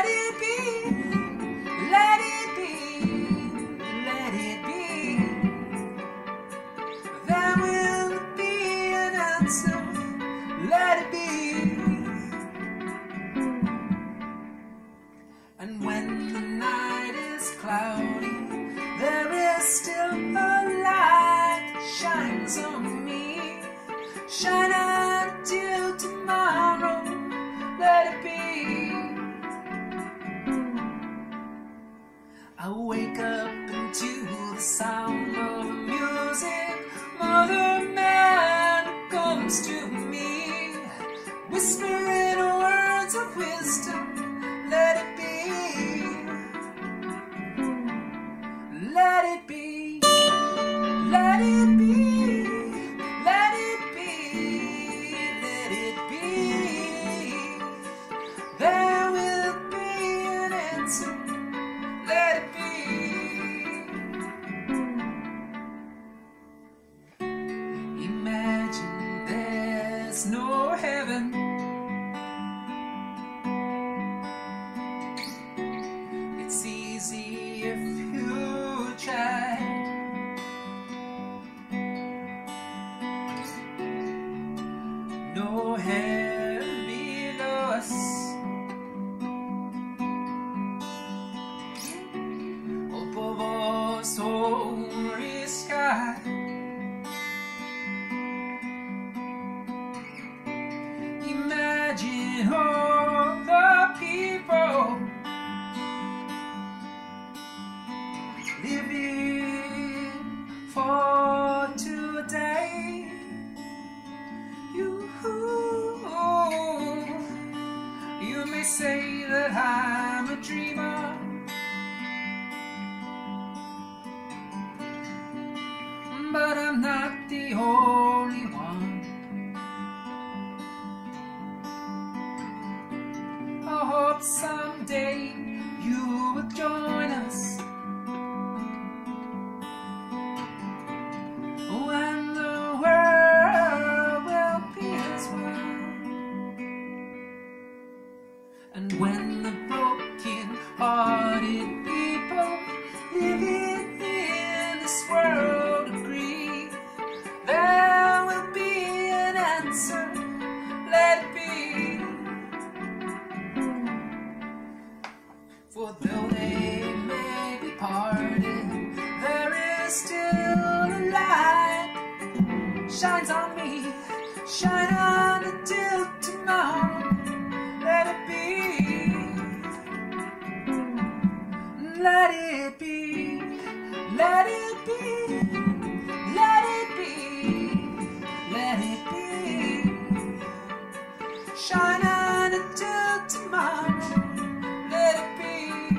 it be, let it be, let it be. There will be an answer, let it be. And when the night is cloudy, there is still a light that shines on me. Shine until tomorrow, let it be. I wake up into the sound of music. Mother man comes to me, whispering words of wisdom, let it be. Let it be, let it be, let it be, let it be. There will be an answer, let it be. Imagine there's no heaven. It's easy if you try. No hell below us. Above us, hoary sky. Imagine all the people living for today. You may say that I'm a dreamer, but I'm not the only one. I hope someday you will join us when the world will be as one. And when the broken-hearted people living in this world agree, there will be an answer, let it be. For though they may be parted, there is still a light shines on me, shine on until tomorrow, let it be. Let it be, let it be, let it be, let it be. Shine on until tomorrow, let it be.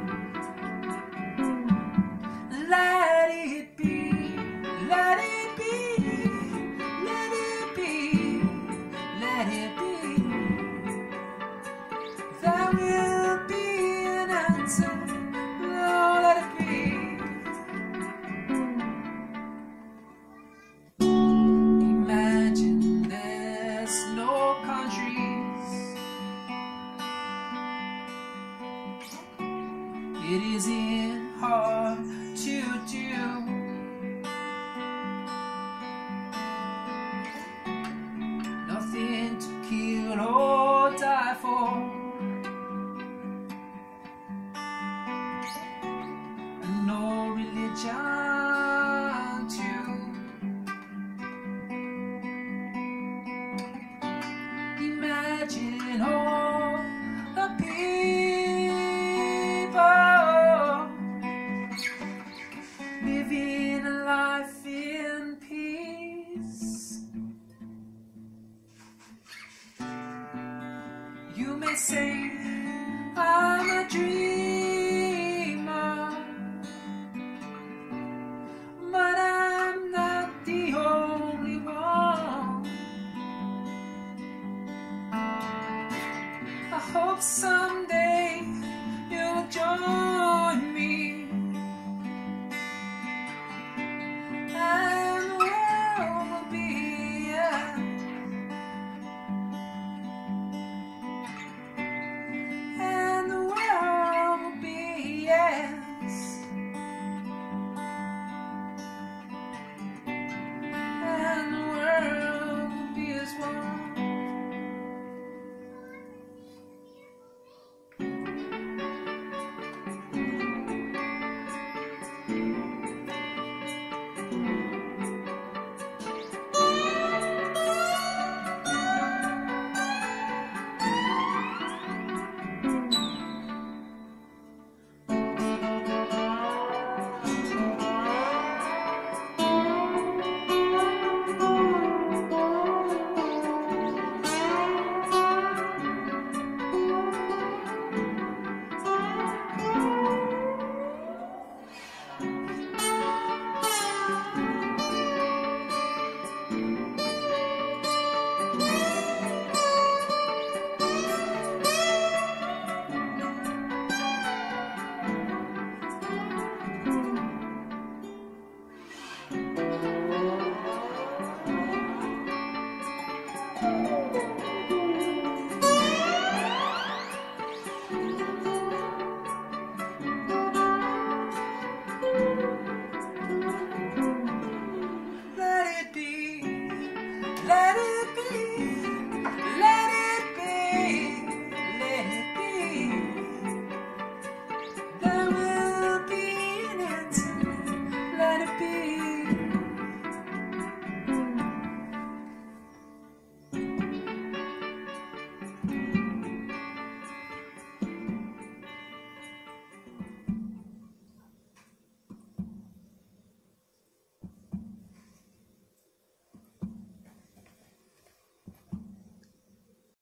Let it be, let it be, let it be, let it be. There will be an answer. Imagine there's no countries. It isn't hard to do. Nothing to kill or die for. No religion too. Imagine